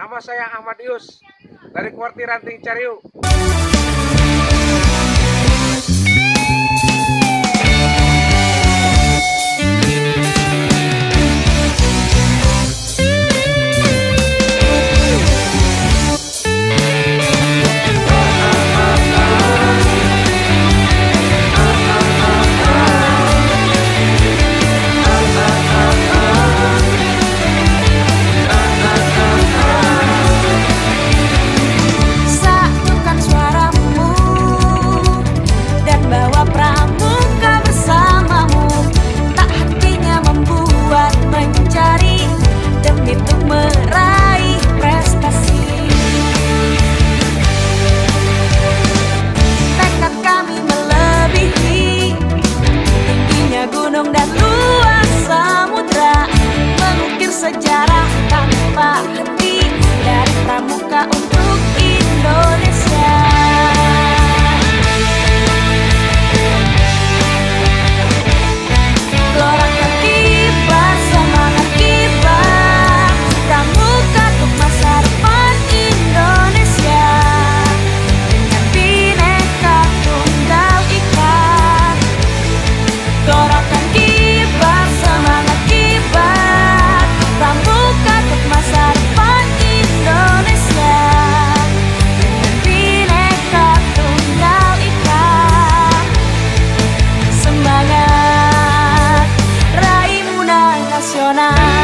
Nama saya Ahmad Yus dari Kuarti Ranting Cariu. Sejarah tanpa henti dari pramuka untuk Indonesia. Gelorakan kibar, semangat kibar, pramuka untuk masa depan Indonesia. Dengan Bhinneka Tunggal Ika. Gelorakan kibar, semangat kibar, pramuka untuk masa depan Indonesia. Dengan Bhinneka Tunggal Ika. Semangat raih Muda Nasional.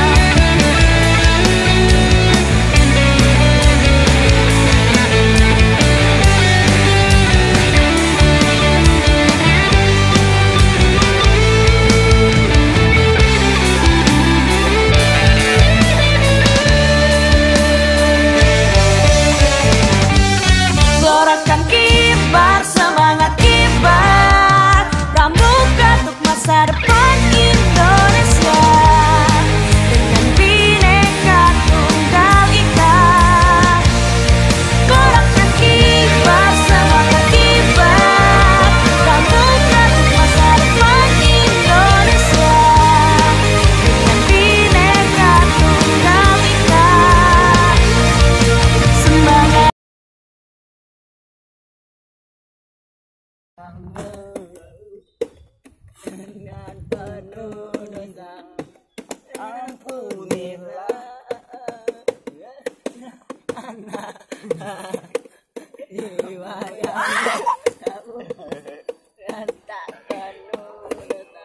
Gelorakan kibar, semangat kibar, pramuka untuk masa depan Indonesia. Dengan Bhinneka Tunggal Ika. Gelorakan kibar, semangat kibar, pramuka untuk masa depan Indonesia. Dengan Bhinneka Tunggal Ika. Semangat. Dengan penuh dosa ampunilah anak jiwa yang kamu dan tak penuh dosa.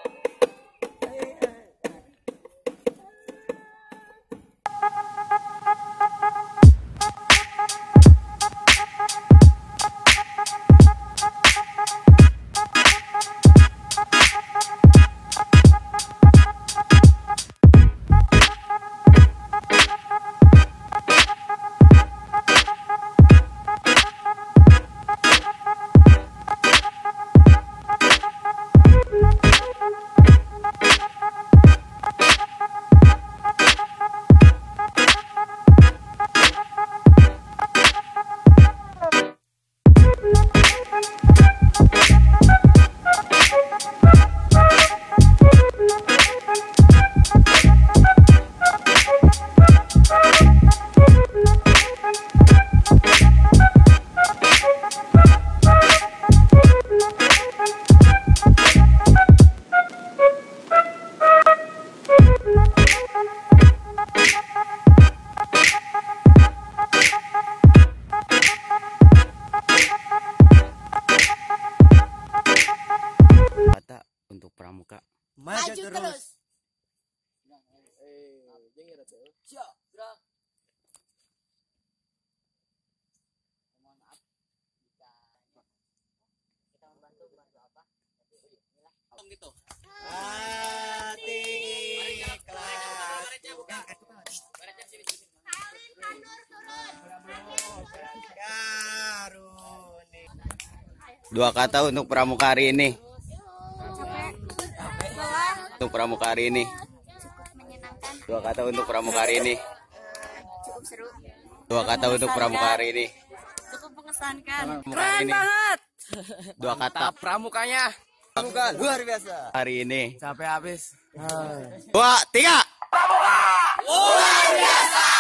Untuk pramuka maju terus. Mohon maaf jika kita membantu apa? gitu. Hati ikhlas. Dua kata untuk pramuka hari ini. Untuk pramuka hari ini. Dua kata untuk pramuka hari ini. Cukup seru. Dua kata untuk pramuka hari ini. Cukup mengesankan. Keren banget. Dua kata Pramukanya pramuka luar biasa. hari ini. Sampai habis. 2, 3. Luar biasa.